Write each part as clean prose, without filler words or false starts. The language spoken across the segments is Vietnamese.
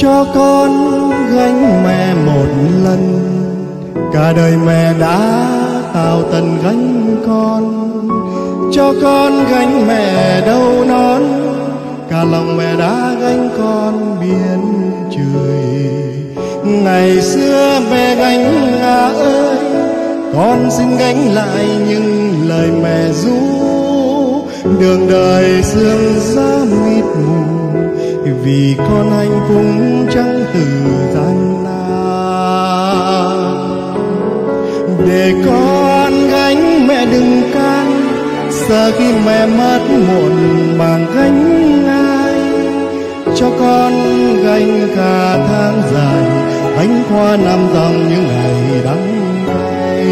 cho con gánh mẹ một lần, cả đời mẹ đã tạo tần gánh con. Cho con gánh mẹ đâu non, cả lòng mẹ đã gánh con biển trời. Ngày xưa mẹ gánh ngã ơi, con xin gánh lại những lời mẹ ru. Đường đời sương giá mịt mù, vì con hạnh phúc chẳng từ gian nan. Để con gánh mẹ đừng can, sợ khi mẹ mất muộn bằng gánh ai. Cho con gánh cả tháng dài, gánh qua năm dòng những ngày đắng cay.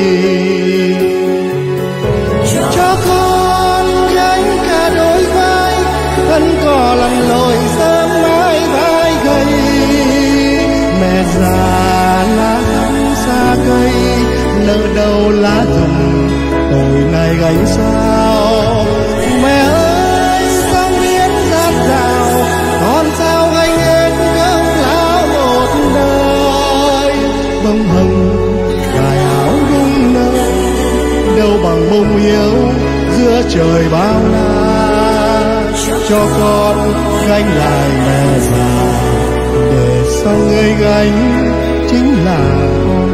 Cho con gánh cả đôi vai, thân cỏ lặn lội sớm mãi vai gầy. Mẹ già lá thắm xa cây, lỡ đâu lá rụng tối nay gánh sao. Mẹ ơi sóng biển dạt dào, con sao gánh hết công lao một đời. Bông hồng cài áo rung nơ, đâu bằng bông yêu giữa trời bao la. Cho con gánh lại mẹ già, để sau người gánh chính là con.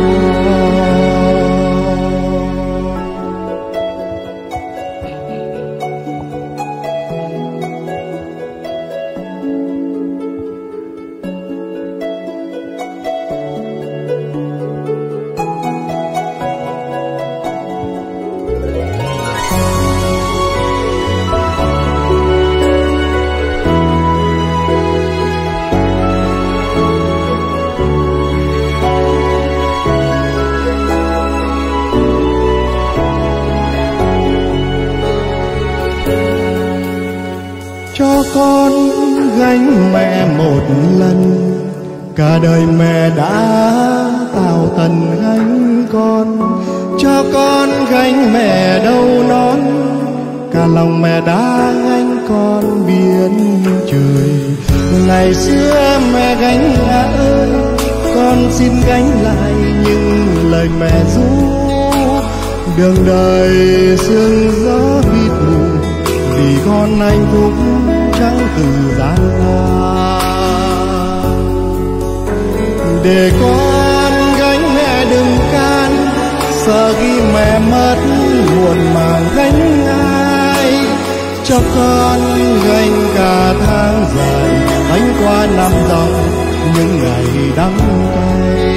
Cho con gánh mẹ một lần, cả đời mẹ đã tạo tần gánh con. Cho con gánh mẹ đâu non, cả lòng mẹ đã gánh con biển trời. Ngày xưa mẹ gánh ngã ơi, con xin gánh lại những lời mẹ ru. Đường đời sương gió mịt mù, vì con hạnh phúc chẳng từ gian nan. Để con gánh mẹ đừng can, sợ khi mẹ mất muộn màng gánh ai. Cho con gánh cả tháng dài, gánh qua năm dòng những ngày đắng cay.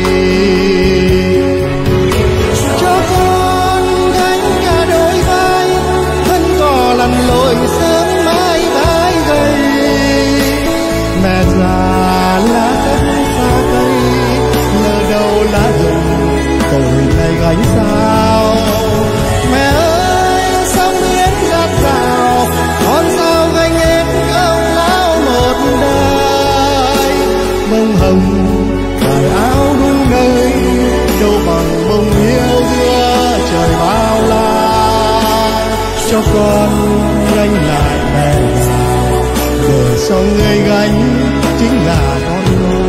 Cho con gánh cả đôi vai, thân cỏ lặn lội sớm mãi vai gầy. Mẹ già lá cắt xa cây, lỡ đâu lá rụng tối nay gánh sao. Mẹ ơi sóng biển dạt dào, con sao gánh hết công lao một đời. Bông hồng cài áo đúng nơi, đâu bằng bông yêu giữa trời bao la. Cho con gánh lại mẹ già, để sau người gánh chính là con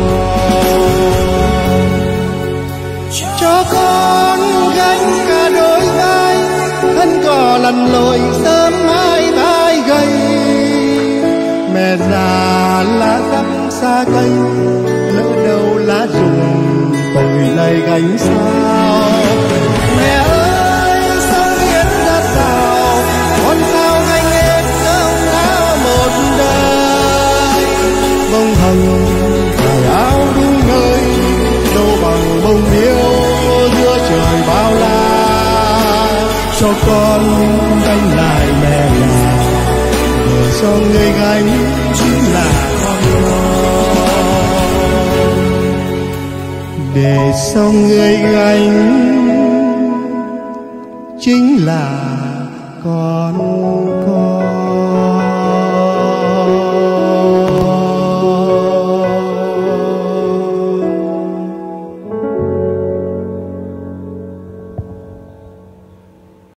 non. Cho con gánh cả đôi vai, thân cỏ lặn lội sớm mãi vai gầy. Mẹ già lá răm xa cây, lỡ đâu lá rụng tối nay gánh sao. Mẹ ơi sóng biển dạt dào, con sao gánh hết công lao một đời. Bông hồng cài áo đúng nơi, đâu bằng bông yêu giữa trời bao la. Cho con gánh lại mẹ già, để cho người gánh chính là con non. Để sau người gánh chính là con.